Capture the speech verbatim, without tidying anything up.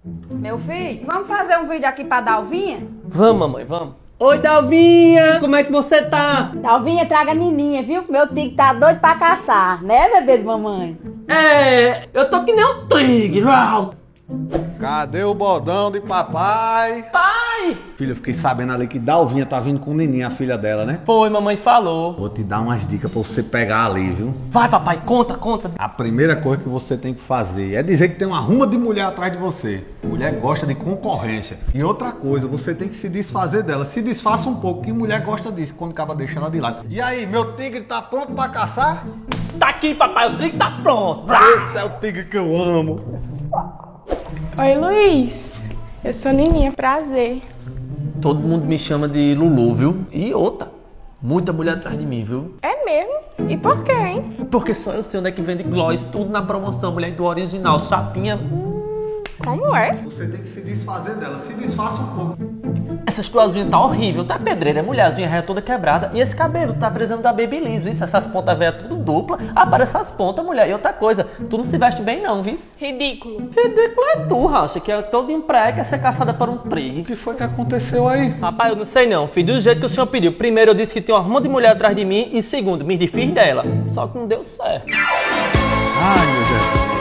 Meu filho, vamos fazer um vídeo aqui pra Dalvinha? Vamos, mamãe, vamos. Oi, Dalvinha! Como é que você tá? Dalvinha, traga a Nininha, viu? Que meu tigre tá doido pra caçar, né, bebê de mamãe? É, eu tô que nem um tigre. Cadê o bodão de papai? Pai! Filho, eu fiquei sabendo ali que Dalvinha tá vindo com Nininha, a filha dela, né? Foi, mamãe falou. Vou te dar umas dicas pra você pegar ali, viu? Vai, papai, conta, conta. A primeira coisa que você tem que fazer é dizer que tem uma ruma de mulher atrás de você. Mulher gosta de concorrência. E outra coisa, você tem que se desfazer dela. Se desfaça um pouco, que mulher gosta disso, quando acaba deixando ela de lado. E aí, meu tigre tá pronto pra caçar? Tá aqui, papai, o tigre tá pronto. Esse é o tigre que eu amo. Oi, Luiz. Eu sou Nininha, prazer. Todo mundo me chama de Lulu, viu? E outra, muita mulher atrás de mim, viu? É mesmo? E por quê, hein? Porque só eu sei onde é que vende gloss, tudo na promoção, mulher do original, chapinha. Como é? Você tem que se desfazer dela. Se desfaça um pouco. Essas tuas unhas tá horrível, tá pedreira, é mulher, as unhas é toda quebrada. E esse cabelo tá precisando da Babyliss, isso, essas pontas velhas tudo dupla. Aparece essas pontas, mulher. E outra coisa, tu não se veste bem não, viu? Ridículo. Ridículo é tu, Racha, que é todo em praia, quer ser caçada por um O tigre. que foi que aconteceu aí? Rapaz, eu não sei não, filho, do jeito que o senhor pediu. Primeiro eu disse que tinha uma ruma de mulher atrás de mim e segundo, me desfiz dela. Só que não deu certo. Ai, meu Deus.